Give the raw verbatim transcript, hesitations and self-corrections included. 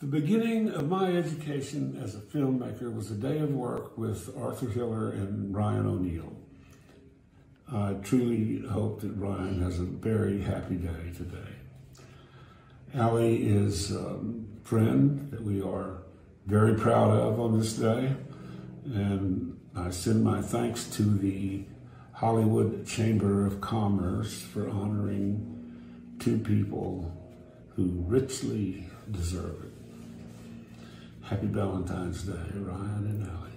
The beginning of my education as a filmmaker was a day of work with Arthur Hiller and Ryan O'Neal. I truly hope that Ryan has a very happy day today. Allie is a friend that we are very proud of on this day, and I send my thanks to the Hollywood Chamber of Commerce for honoring two people who richly deserve it. Happy Valentine's Day, Ryan and Allie.